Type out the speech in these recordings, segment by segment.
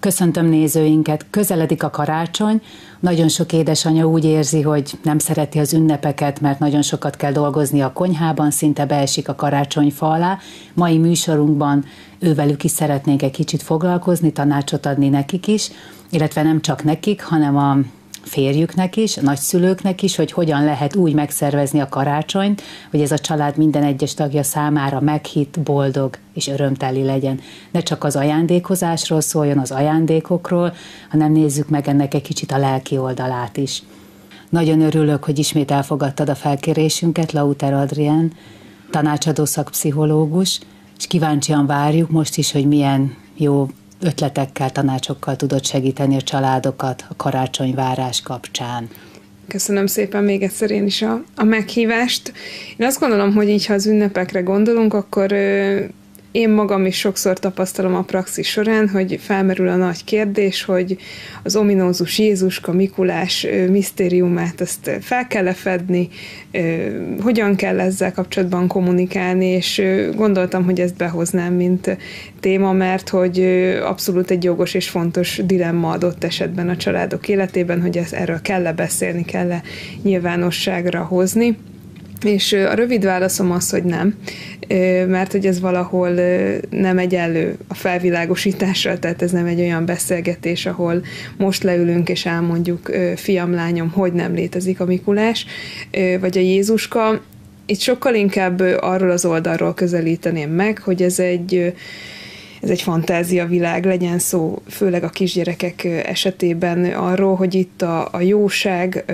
Köszöntöm nézőinket, közeledik a karácsony. Nagyon sok édesanya úgy érzi, hogy nem szereti az ünnepeket, mert nagyon sokat kell dolgozni a konyhában, szinte beesik a karácsonyfa alá. Mai műsorunkban ővelük is szeretnénk egy kicsit foglalkozni, tanácsot adni nekik is, illetve nem csak nekik, hanem a férjüknek is, a nagyszülőknek is, hogy hogyan lehet úgy megszervezni a karácsonyt, hogy ez a család minden egyes tagja számára meghitt, boldog és örömteli legyen. Ne csak az ajándékozásról szóljon, az ajándékokról, hanem nézzük meg ennek egy kicsit a lelki oldalát is. Nagyon örülök, hogy ismét elfogadtad a felkérésünket, Lauter Adrián, tanácsadó szakpszichológus, és kíváncsian várjuk most is, hogy milyen jó ötletekkel, tanácsokkal tudod segíteni a családokat a karácsonyvárás kapcsán. Köszönöm szépen még egyszer én is a meghívást. Én azt gondolom, hogy így, ha az ünnepekre gondolunk, akkor én magam is sokszor tapasztalom a praxis során, hogy felmerül a nagy kérdés, hogy az ominózus Jézuska, Mikulás misztériumát azt fel kell lefedni, hogyan kell ezzel kapcsolatban kommunikálni, és gondoltam, hogy ezt behoznám, mint téma, mert hogy abszolút egy jogos és fontos dilemma adott esetben a családok életében, hogy erről kell-e beszélni, kell-e nyilvánosságra hozni. És a rövid válaszom az, hogy nem, mert hogy ez valahol nem egyenlő a felvilágosítással, tehát ez nem egy olyan beszélgetés, ahol most leülünk és elmondjuk, fiam, lányom, hogy nem létezik a Mikulás, vagy a Jézuska. Itt sokkal inkább arról az oldalról közelíteném meg, hogy ez egy fantáziavilág, legyen szó, főleg a kisgyerekek esetében arról, hogy itt a jóság,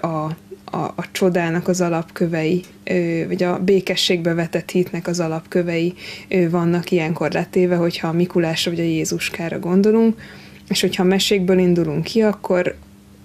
a csodának az alapkövei, vagy a békességbe vetett hitnek az alapkövei vannak ilyenkor letéve, hogyha a Mikulásra vagy a Jézuskára gondolunk, és hogyha a mesékből indulunk ki, akkor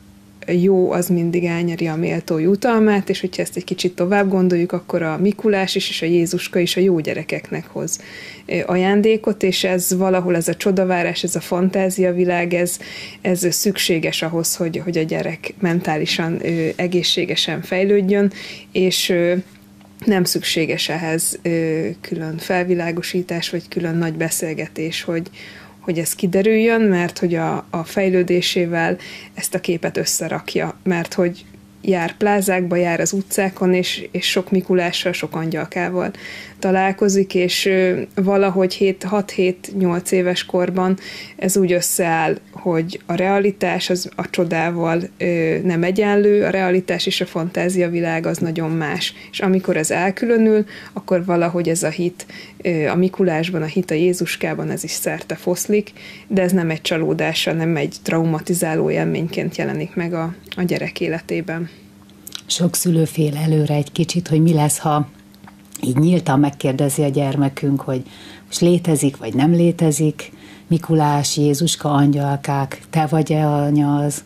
jó az mindig elnyeri a méltó jutalmát, és hogyha ezt egy kicsit tovább gondoljuk, akkor a Mikulás is, és a Jézuska is a jó gyerekeknek hoz ajándékot, és ez valahol, ez a csodavárás, ez a fantáziavilág, ez szükséges ahhoz, hogy a gyerek mentálisan egészségesen fejlődjön, és nem szükséges ehhez külön felvilágosítás, vagy külön nagy beszélgetés, hogy ez kiderüljön, mert hogy a fejlődésével ezt a képet összerakja, mert hogy jár plázákba, jár az utcákon, és sok Mikulással, sok angyalkával találkozik, és valahogy 6-7-8 éves korban ez úgy összeáll, hogy a realitás az a csodával nem egyenlő, a realitás és a fantáziavilág az nagyon más. És amikor ez elkülönül, akkor valahogy ez a hit a Mikulásban, a hit a Jézuskában, ez is szerte foszlik, de ez nem egy csalódással, nem egy traumatizáló élményként jelenik meg a gyerek életében. Sok szülő fél előre egy kicsit, hogy mi lesz, ha így nyíltan megkérdezi a gyermekünk, hogy most létezik, vagy nem létezik Mikulás, Jézuska, angyalkák, te vagy-e anya az?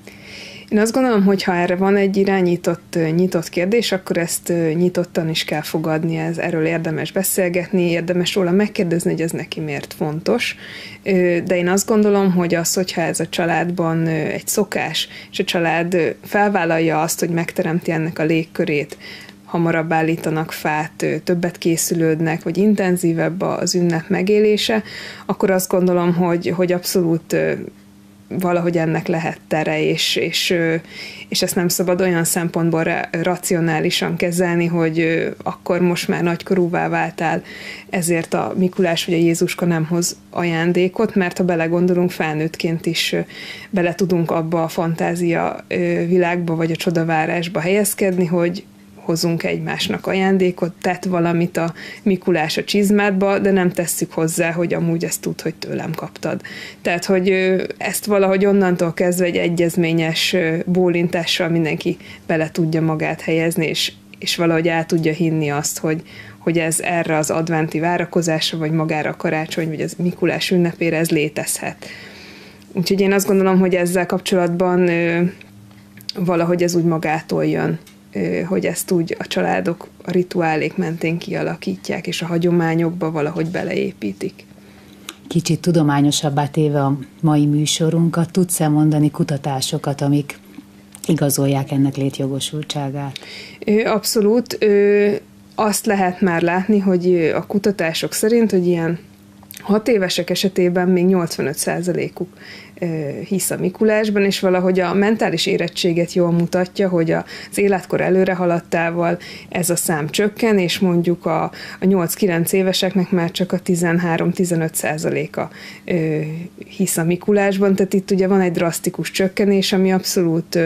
Én azt gondolom, hogy ha erre van egy nyitott kérdés, akkor ezt nyitottan is kell fogadni, erről érdemes beszélgetni, érdemes róla megkérdezni, hogy ez neki miért fontos. De én azt gondolom, hogy hogyha ez a családban egy szokás, és a család felvállalja azt, hogy megteremti ennek a légkörét, hamarabb állítanak fát, többet készülődnek, vagy intenzívebb az ünnep megélése, akkor azt gondolom, hogy abszolút valahogy ennek lehet tere, és ezt nem szabad olyan szempontból racionálisan kezelni, hogy akkor most már nagykorúvá váltál, ezért a Mikulás vagy a Jézuska nem hoz ajándékot, mert ha belegondolunk, felnőttként is bele tudunk abba a fantázia világba, vagy a csodavárásba helyezkedni, hogy hozunk egymásnak ajándékot, tett valamit a Mikulás a csizmádba, de nem tesszük hozzá, hogy amúgy ezt tud, hogy tőlem kaptad. Tehát, hogy ezt valahogy onnantól kezdve egy egyezményes bólintással mindenki bele tudja magát helyezni, és valahogy el tudja hinni azt, hogy ez erre az adventi várakozásra, vagy magára a karácsony, vagy az Mikulás ünnepére ez létezhet. Úgyhogy én azt gondolom, hogy ezzel kapcsolatban valahogy ez úgy magától jön, hogy ezt úgy a családok a rituálék mentén kialakítják, és a hagyományokba valahogy beleépítik. Kicsit tudományosabbá téve a mai műsorunkat, tudsz-e mondani kutatásokat, amik igazolják ennek létjogosultságát? Abszolút. Azt lehet már látni, hogy a kutatások szerint, hogy ilyen 6 évesek esetében még 85%-uk hisz a Mikulásban, és valahogy a mentális érettséget jól mutatja, hogy az életkor előre haladtával ez a szám csökken, és mondjuk a 8-9 éveseknek már csak a 13-15%-a hisz a Mikulásban, tehát itt ugye van egy drasztikus csökkenés, ami abszolút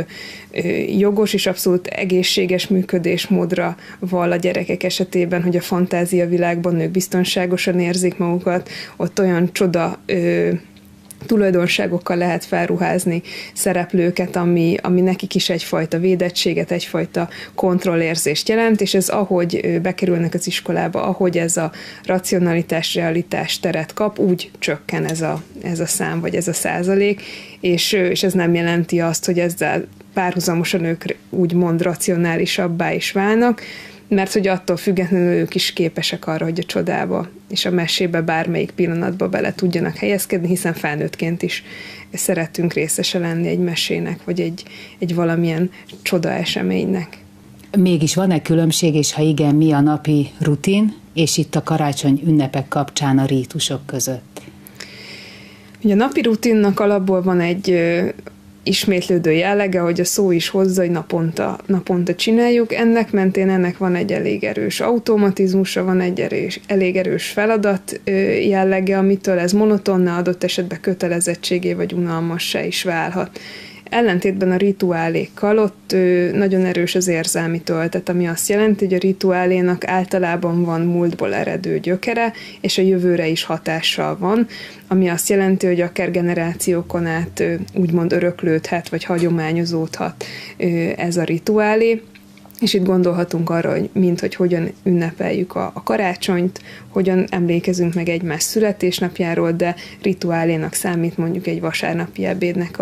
jogos és abszolút egészséges működésmódra val a gyerekek esetében, hogy a fantáziavilágban ők biztonságosan érzik magukat, ott olyan csoda tulajdonságokkal lehet felruházni szereplőket, ami nekik is egyfajta védettséget, egyfajta kontrollérzést jelent, és ez ahogy bekerülnek az iskolába, ahogy ez a racionalitás, realitás teret kap, úgy csökken ez a szám, vagy ez a százalék, és ez nem jelenti azt, hogy ezzel párhuzamosan ők úgymond racionálisabbá is válnak, mert hogy attól függetlenül ők is képesek arra, hogy a csodába és a mesébe bármelyik pillanatba bele tudjanak helyezkedni, hiszen felnőttként is szeretünk részese lenni egy mesének, vagy egy valamilyen csoda eseménynek. Mégis van-e különbség, és ha igen, mi a napi rutin, és itt a karácsony ünnepek kapcsán a rítusok között? Ugye a napi rutinnak alapból van egy ismétlődő jellege, hogy a szó is hozza, hogy naponta csináljuk. Ennek mentén van egy elég erős automatizmusa, van egy elég erős feladat jellege, amitől ez monotonna, adott esetben kötelezettségé vagy unalmassá is válhat. Ellentétben a rituálékkal ott nagyon erős az érzelmi töltet, ami azt jelenti, hogy a rituálénak általában van múltból eredő gyökere, és a jövőre is hatással van, ami azt jelenti, hogy akár generációkon át úgymond öröklődhet, vagy hagyományozódhat ez a rituálé. És itt gondolhatunk arra, hogy hogyan ünnepeljük a karácsonyt, hogyan emlékezünk meg egymás születésnapjáról, de rituálénak számít mondjuk egy vasárnapi ebédnek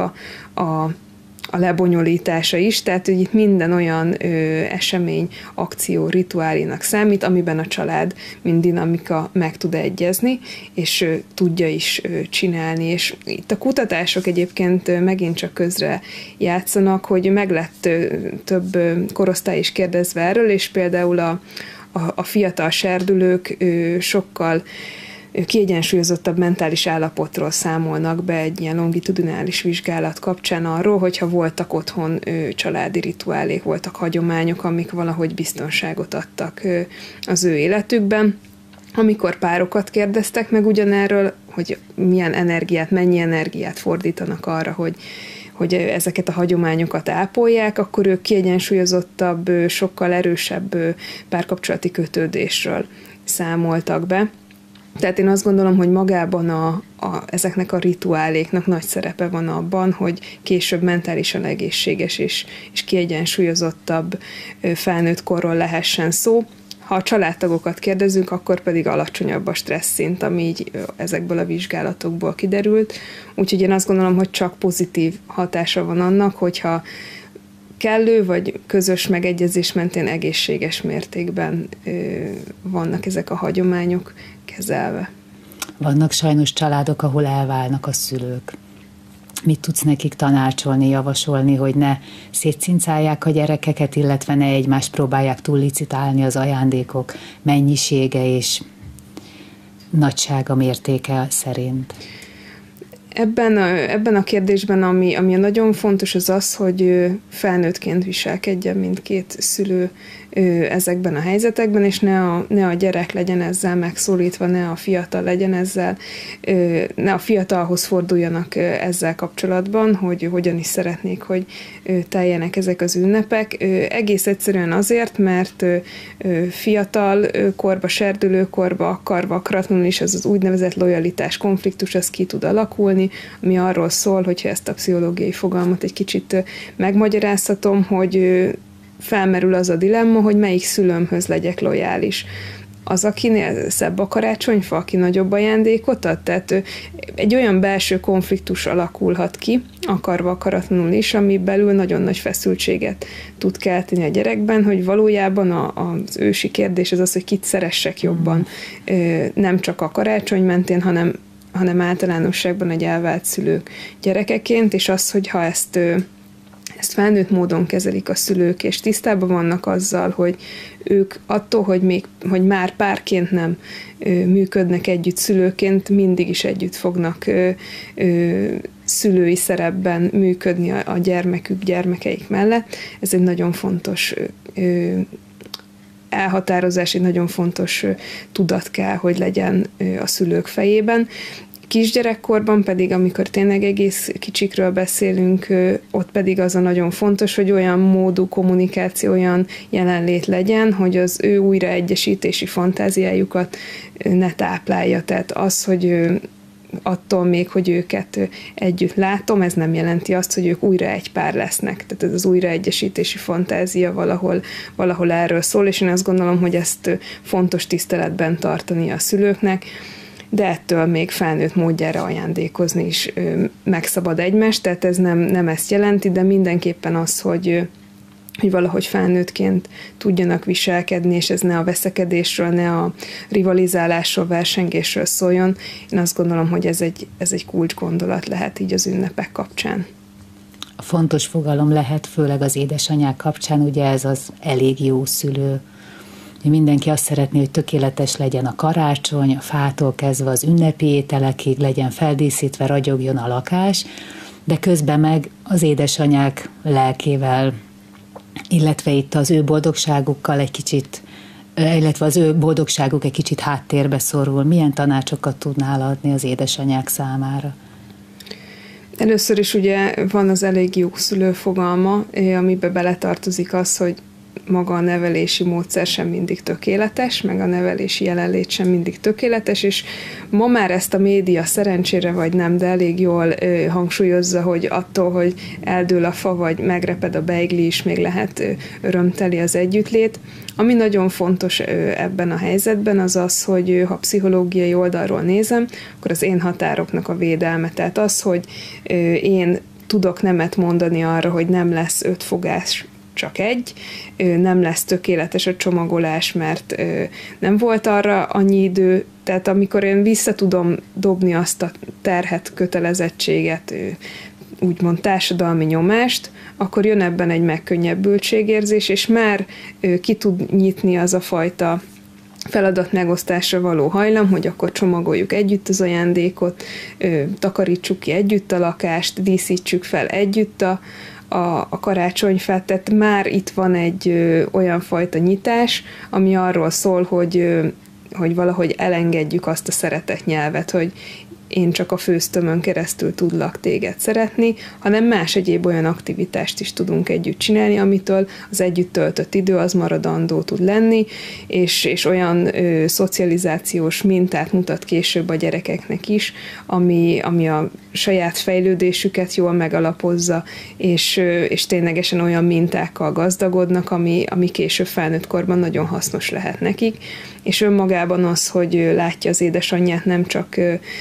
a lebonyolítása is, tehát hogy itt minden olyan esemény, akció, rituálénak számít, amiben a család, mint dinamika meg tud egyezni, és tudja is csinálni. És itt a kutatások egyébként megint csak közre játszanak, hogy meg lett több korosztály is kérdezve erről, és például a fiatal serdülők sokkal kiegyensúlyozottabb mentális állapotról számolnak be egy ilyen longitudinális vizsgálat kapcsán arról, hogyha voltak otthon családi rituálék, voltak hagyományok, amik valahogy biztonságot adtak az ő életükben. Amikor párokat kérdeztek meg ugyanerről, hogy milyen energiát, mennyi energiát fordítanak arra, hogy ezeket a hagyományokat ápolják, akkor ők kiegyensúlyozottabb, sokkal erősebb párkapcsolati kötődésről számoltak be. Tehát én azt gondolom, hogy magában ezeknek a rituáléknak nagy szerepe van abban, hogy később mentálisan egészséges és kiegyensúlyozottabb felnőtt korról lehessen szó. Ha a családtagokat kérdezünk, akkor pedig alacsonyabb a stressz szint, ami így ezekből a vizsgálatokból kiderült. Úgyhogy én azt gondolom, hogy csak pozitív hatása van annak, hogyha kellő vagy közös megegyezés mentén egészséges mértékben vannak ezek a hagyományok kezelve. Vannak sajnos családok, ahol elválnak a szülők. Mit tudsz nekik tanácsolni, javasolni, hogy ne szétszincálják a gyerekeket, illetve ne egymást próbálják túllicitálni az ajándékok mennyisége és nagysága, mértéke szerint? Ebben a kérdésben, ami nagyon fontos, az az, hogy felnőttként viselkedjen mindkét szülő ezekben a helyzetekben, és ne a gyerek legyen ezzel megszólítva, ne a fiatal legyen ezzel, ne a fiatalhoz forduljanak ezzel kapcsolatban, hogy hogyan is szeretnék, hogy teljenek ezek az ünnepek. Egész egyszerűen azért, mert fiatal korba, serdülőkorba, akarva, akaratlanul is az úgynevezett lojalitás konfliktus, az ki tud alakulni, ami arról szól, hogyha ezt a pszichológiai fogalmat egy kicsit megmagyarázhatom, hogy felmerül az a dilemma, hogy melyik szülőmhöz legyek lojális. Az, akinél szebb a karácsonyfa, aki nagyobb ajándékot ad, tehát egy olyan belső konfliktus alakulhat ki, akarva akaratlanul is, ami belül nagyon nagy feszültséget tud kelteni a gyerekben, hogy valójában az ősi kérdés az, hogy kit szeressek jobban, nem csak a karácsony mentén, hanem általánosságban egy elvált szülők gyerekeként, és az, hogy ha ezt ezt felnőtt módon kezelik a szülők, és tisztában vannak azzal, hogy ők attól, hogy már párként nem működnek együtt szülőként, mindig is együtt fognak szülői szerepben működni a gyermekeik mellett. Ez egy nagyon fontos elhatározás, egy nagyon fontos tudat kell, hogy legyen a szülők fejében. Kisgyerekkorban pedig, amikor tényleg egész kicsikről beszélünk, ott pedig az a nagyon fontos, hogy olyan módú kommunikáció, olyan jelenlét legyen, hogy az ő újraegyesítési fantáziájukat ne táplálja. Tehát az, hogy attól még, hogy őket együtt látom, ez nem jelenti azt, hogy ők újra egy pár lesznek. Tehát ez az újraegyesítési fantázia valahol erről szól, és én azt gondolom, hogy ezt fontos tiszteletben tartani a szülőknek, de ettől még felnőtt módjára ajándékozni is megszabad egymást, tehát ez nem ezt jelenti, de mindenképpen az, hogy valahogy felnőttként tudjanak viselkedni, és ez ne a veszekedésről, ne a rivalizálásról, versengésről szóljon. Én azt gondolom, hogy ez egy kulcsgondolat lehet így az ünnepek kapcsán. A fontos fogalom lehet, főleg az édesanyák kapcsán, ugye ez az elég jó szülő. Mindenki azt szeretné, hogy tökéletes legyen a karácsony, a fától kezdve az ünnepi ételekig, legyen feldíszítve, ragyogjon a lakás, de közben meg az édesanyák lelkével, illetve itt az ő boldogságukkal egy kicsit, illetve az ő boldogságuk egy kicsit háttérbe szorul. Milyen tanácsokat tudnál adni az édesanyák számára? Először is ugye van az elég jó szülő fogalma, amiben beletartozik az, hogy maga a nevelési módszer sem mindig tökéletes, meg a nevelési jelenlét sem mindig tökéletes, és ma már ezt a média szerencsére vagy nem, de elég jól hangsúlyozza, hogy attól, hogy eldől a fa, vagy megreped a beigli is, még lehet örömteli az együttlét. Ami nagyon fontos ebben a helyzetben az az, hogy ha pszichológiai oldalról nézem, akkor az én határoknak a védelme. Tehát az, hogy én tudok nemet mondani arra, hogy nem lesz 5 fogás, csak egy, nem lesz tökéletes a csomagolás, mert nem volt arra annyi idő, tehát amikor én vissza tudom dobni azt a terhet, kötelezettséget, úgymond társadalmi nyomást, akkor jön ebben egy megkönnyebbültségérzés, és már ki tud nyitni az a fajta feladat megosztásra való hajlam, hogy akkor csomagoljuk együtt az ajándékot, takarítsuk ki együtt a lakást, díszítsük fel együtt a karácsonyfát, tehát már itt van egy olyan fajta nyitás, ami arról szól, hogy valahogy elengedjük azt a szeretetnyelvet, hogy én csak a főztömön keresztül tudlak téged szeretni, hanem más egyéb olyan aktivitást is tudunk együtt csinálni, amitől az együtt töltött idő az maradandó tud lenni, és olyan szocializációs mintát mutat később a gyerekeknek is, ami a saját fejlődésüket jól megalapozza, és ténylegesen olyan mintákkal gazdagodnak, ami később felnőtt korban nagyon hasznos lehet nekik, és önmagában az, hogy látja az édesanyját nem csak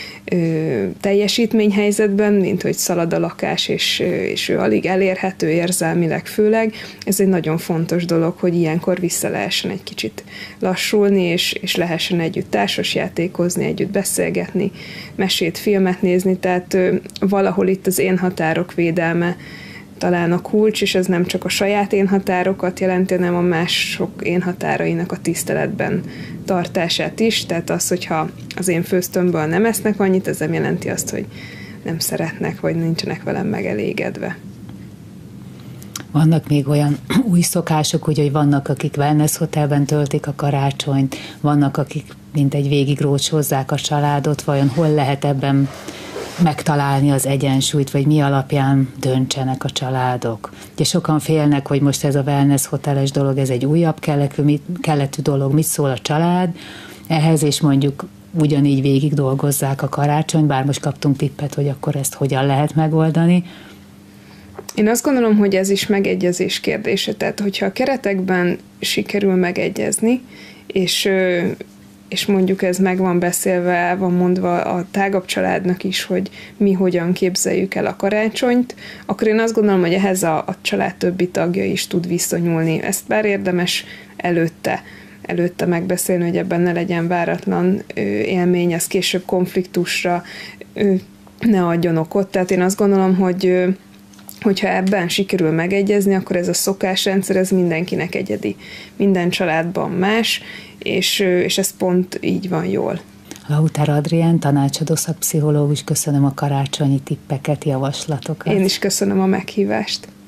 teljesítményhelyzetben, mint hogy szalad a lakás, és ő alig elérhető érzelmileg főleg. Ez egy nagyon fontos dolog, hogy ilyenkor vissza lehessen egy kicsit lassulni, és lehessen együtt társasjátékozni, együtt beszélgetni, mesét, filmet nézni, tehát valahol itt az én határok védelme talán a kulcs, és ez nem csak a saját én határokat jelenti, hanem a mások én határainak a tiszteletben tartását is. Tehát az, hogyha az én főztömből nem esznek annyit, ez nem jelenti azt, hogy nem szeretnek, vagy nincsenek velem megelégedve. Vannak még olyan új szokások, ugye, hogy vannak, akik wellness hotelben töltik a karácsonyt, vannak, akik mintegy végigrócsozzák a családot, vajon hol lehet ebben megtalálni az egyensúlyt, vagy mi alapján döntsenek a családok. Ugye sokan félnek, hogy most ez a wellness hoteles dolog, ez egy újabb keletű dolog, mit szól a család ehhez, és mondjuk ugyanígy végig dolgozzák a karácsony, bár most kaptunk tippet, hogy akkor ezt hogyan lehet megoldani. Én azt gondolom, hogy ez is megegyezés kérdése, tehát hogyha a keretekben sikerül megegyezni, és mondjuk ez meg van beszélve, el van mondva a tágabb családnak is, hogy mi hogyan képzeljük el a karácsonyt, akkor én azt gondolom, hogy ehhez a család többi tagja is tud viszonyulni. Ezt bár érdemes előtte megbeszélni, hogy ebben ne legyen váratlan élmény, ez később konfliktusra ne adjon okot. Tehát én azt gondolom, hogy hogyha ebben sikerül megegyezni, akkor ez a szokásrendszer, ez mindenkinek egyedi. Minden családban más, és ez pont így van jól. Lautár Adrián, tanácsadó szakpszichológus, köszönöm a karácsonyi tippeket, javaslatokat. Én is köszönöm a meghívást.